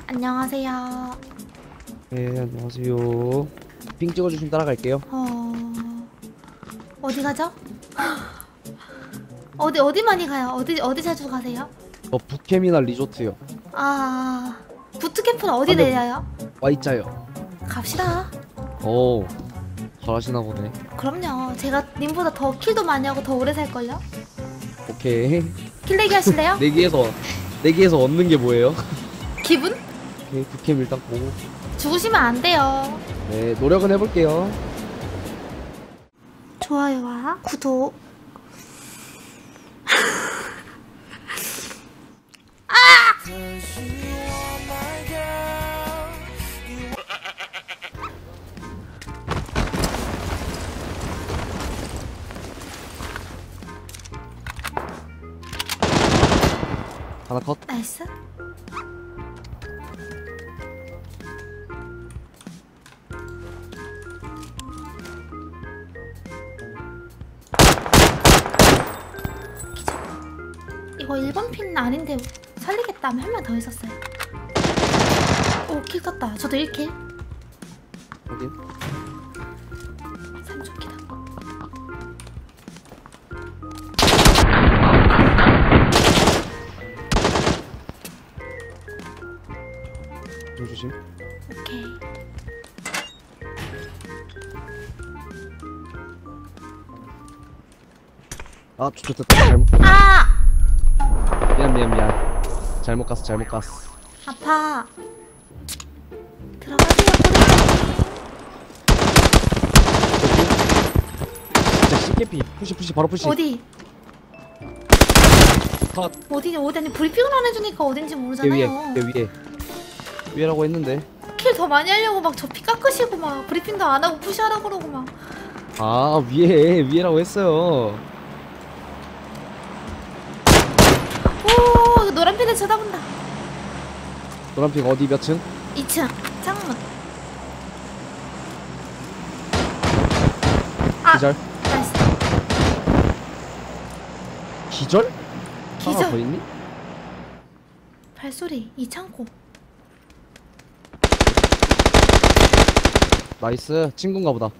안녕하세요. 네, 안녕하세요. 핑 찍어주시면 따라갈게요. 어디 가죠? 어디 많이 가요? 어디 자주 가세요? 북캠이나 리조트요. 아, 부트캠프는 어디 근데 내려요? Y자요. 갑시다. 오, 잘하시나 보네. 그럼요. 제가 님보다 더 킬도 많이 하고 더 오래 살걸요? 오케이. 킬내기 하실래요? 내기에서 얻는 게 뭐예요? 기분? 오케이, 북캠 일단 보고. 죽으시면 안 돼요. 네, 노력은 해볼게요. 좋아요와 구독. 하나 컷. 나이스. 이거 1번 핀 아닌데 살리겠다 하면 한 명 더 있었어요. 오, 킬 떴다. 저도 1킬. 확인. 3초 킬다. 조심. 오케이. 아, 좋됐다. 잘못. 아! 미안. 잘못 갔어. 아파. 들어가세요. 진짜 C캐피. 푸시, 바로 푸시. 어디? 컷. 어디 아니 브리핑을 안 해주니까 어딘지 내 모르잖아요. 위에라고 했는데. 킬 더 많이 하려고 막 저 피 깎으시고 막 브리핑도 안 하고 푸시하라고 그러고 막. 아, 위에라고 했어요. 오, 노란 핀에 쳐다본다. 노란핑 어디 몇 층? 2층 창문. 아, 기절. 나이스. 기절? 하나 더 기절. 있니? 발소리. 이 창고. 나이스. 친구인가 보다.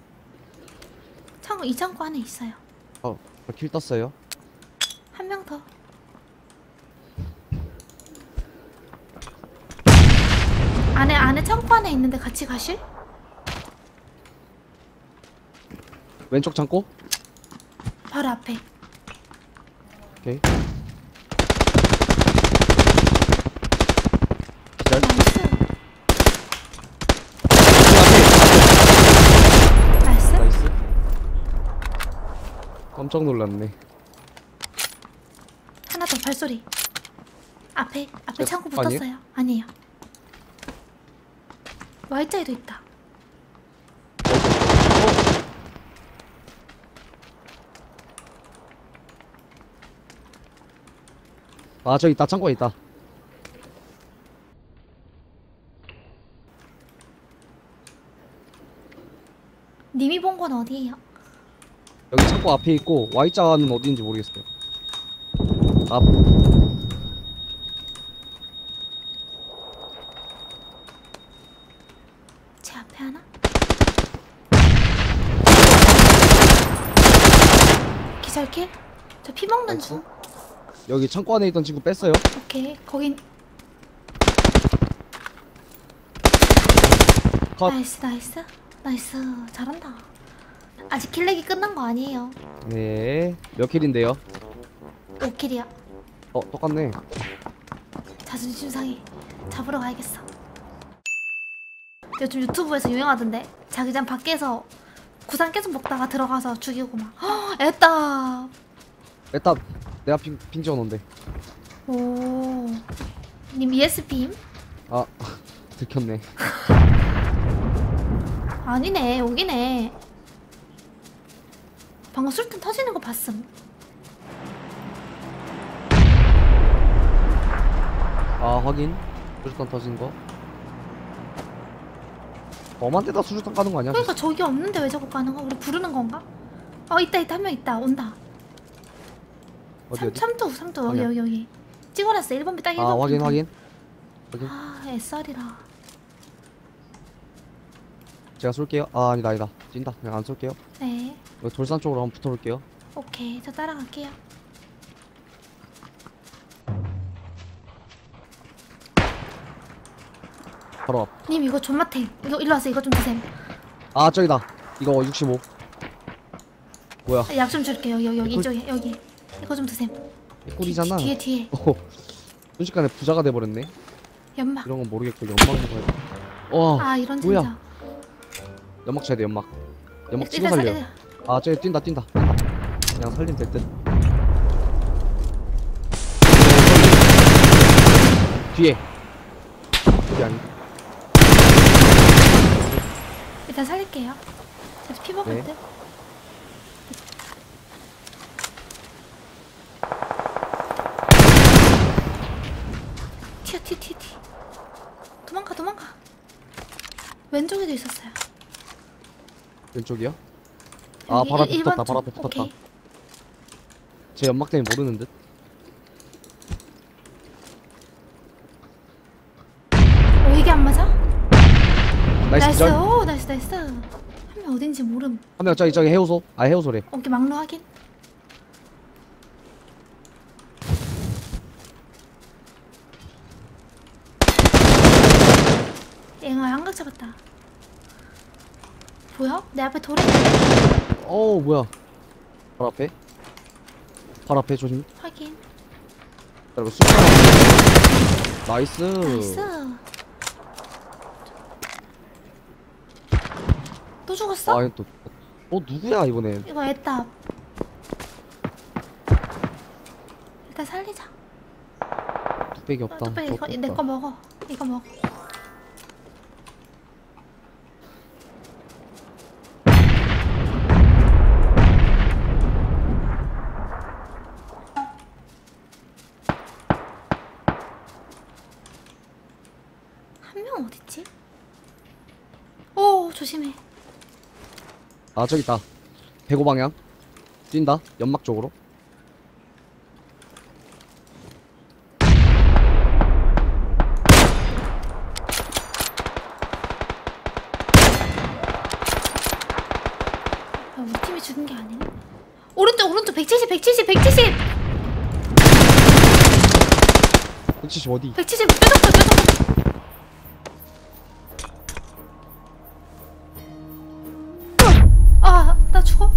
창고 이 창고 안에 있어요. 킬 떴어요. 한 명 더. 안에 창고 안에 있는데 같이 가실? 왼쪽 창고? 바로 앞에. 오케이. 기절. 나이스. 나이스. 나이스. 깜짝 놀랐네. 하나 더 발소리. 앞에 창고 아니에요? 붙었어요. 아니에요. Y자에도 있다. 아, 저기 있다. 창고에 있다. 님이 본 건 어디예요? 여기 창고 앞에 있고 Y자는 어디인지 모르겠어요. 앞. 제 앞에 하나? 기절킬? 저 피 먹는 나이스. 중. 여기 창고 안에 있던 친구 뺐어요. 오케이. 거긴 컷. 나이스. 잘한다. 아직 킬렉이 끝난 거 아니에요. 네. 몇 킬인데요? 5킬이야. 똑같네. 자존심 상해. 잡으러 가야겠어. 요즘 유튜브에서 유행하던데 자기장 밖에서 구상 계속 먹다가 들어가서 죽이고 막. 헉, 애따. 일단 내가 핑 찍어놓은데. 오. 님 ESP임? 아, 들켰네. 아니네, 여기네. 방금 술탄 터지는 거 봤음. 아, 확인. 수류탄 터진 거. 엄한 데다 수류탄 까는 거 아니야? 그러니까 저기 없는데 왜 자꾸 가는 거? 우리 부르는 건가? 있다 한 명 있다. 온다. 어디? 삼두 여기 확인. 여기. 찍어놨어. 1번 비 딱 1번. 아, 확인. 여기 아, SR이라. 제가 쏠게요. 아 아니다 아니다. 뛴다. 그냥 안 쏠게요. 네. 여기 돌산 쪽으로 한번 붙어볼게요. 오케이, 저 따라갈게요. 바로 앞. 님 이거 존맛해. 이거 일로 와서 이거 좀 드셈. 아 저기다. 이거 65. 뭐야? 약 좀 줄게요. 여기 꿀- 이쪽에 여기. 이거 좀 드셈. 꿀이잖아. 뒤에. 오, 순식간에 부자가 돼버렸네. 연막. 이런 건 모르겠고 연막 먹어야 돼. 와, 아, 이런 뭐야? 진짜. 연막 쳐야 돼 연막. 연막 치고 일단 살려. 아 저기 뛴다. 그냥 살리면 될 듯. 뒤에. 여기 아니. 일단 살릴게요. 제가 피 먹을 네. 듯. 튀어. 도망가. 왼쪽에도 있었어요. 왼쪽이요? 아 여기 바로 앞에 1번 붙었다. 바로 쪽. 앞에 붙었다. 오케이. 제 연막 때문에 모르는 듯. 이게 안 맞아? 나이스 기절. 오, 나이스. 한 명 어딘지 모름. 한 명 저기 해우소. 아 해우소래. 오케이, 막루 확인. 얘가 양각 잡았다. 보여? 내 앞에 돌이. 어우 뭐야. 바로 앞에. 바로 앞에 조심. 확인. 그리고 숫자. 나이스. 나이스. 또 죽었어? 아 이거 또 누구야 이번엔. 이거 애답. 일단 살리자. 뚝배기 없다. 뚝배기 이거 없다. 내 거 먹어. 이거 먹어. 한 명 어딨지? 오, 조심해. 아 저기 있다. 105방향. 뛴다. 연막 쪽으로. 야, 우리 팀이 죽은 게 아니네. 오른쪽 170. 170 어디? 170 뾰족해. 아, 나 죽어.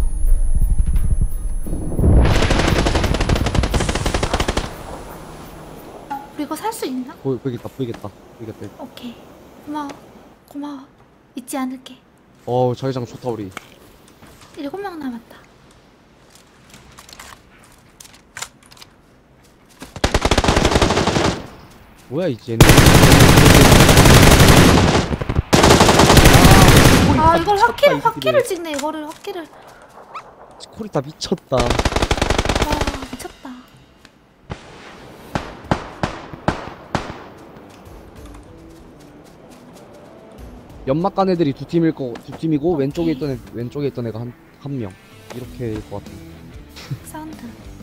우리 이거 살 수 있나? 보이겠다. 오케이. 고마워. 잊지 않을게. 어우 자기장 좋다 우리. 7명 남았다. 뭐야 이 쟤는. 아, 이걸 확기를 찍네. 이거를 확기를. 스콜이 다 미쳤다. 와, 미쳤다. 연막 간 애들이 두 팀이고 오케이. 왼쪽에 있던 애가 한 명. 이렇게일 것 같아. 사운드.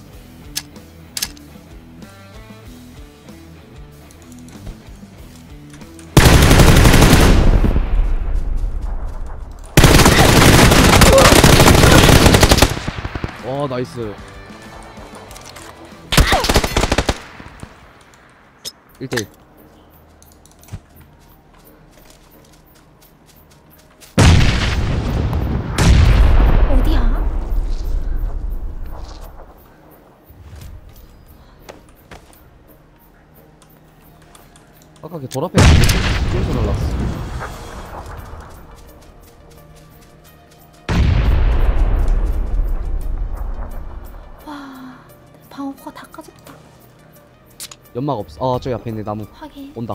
와 나이스. 1대1. 어디야? 아까 걔 돌 앞에 있는데 쫄쫄 날랐어. 와, 방어구가 다 까졌다. 연막 없어. 아 저기 앞에 있네 나무. 확인. 온다.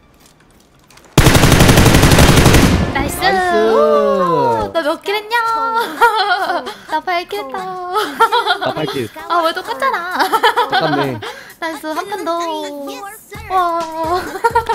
나이스. 나이스. 나 몇 킬 했냐? 나 8킬 했다. 나 8킬. 아, 왜 똑같잖아. 똑같네. 나이스. 한 판 더. 와.